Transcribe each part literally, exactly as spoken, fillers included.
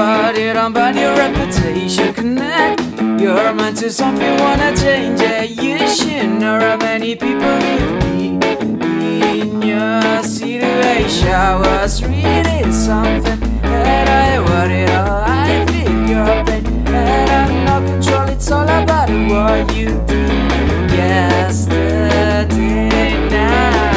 about it, I'm bad, your reputation connect. You're meant to something, wanna change it. You should know how many people would be in your situation. I was reading something that I worried all. I feel your pain and I'm not control. It's all about what you do yesterday night.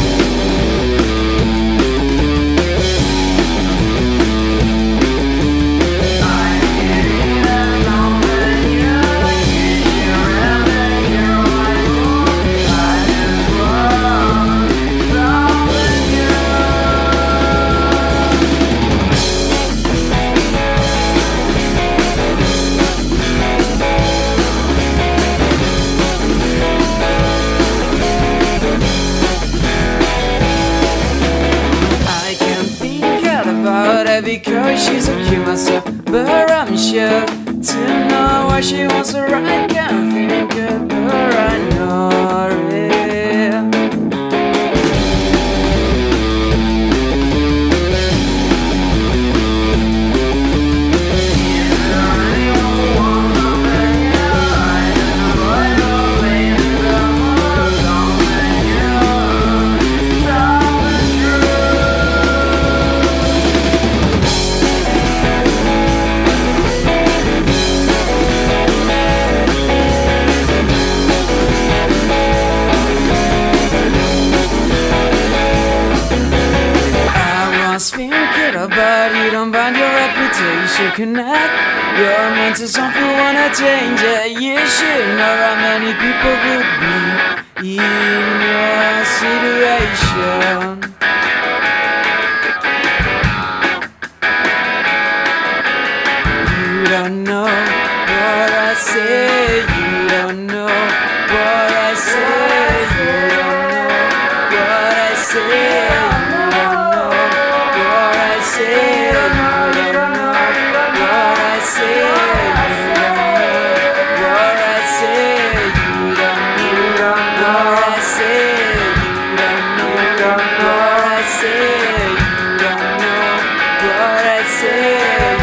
Because she's a cute myself, but I'm sure to know what she wants, so I can't think of her, I know it. But you don't find your reputation connect. You're meant to something, wanna change it. You should know how many people would be in your situation. You don't know what I say. You don't know what I say. You don't know what I say. Say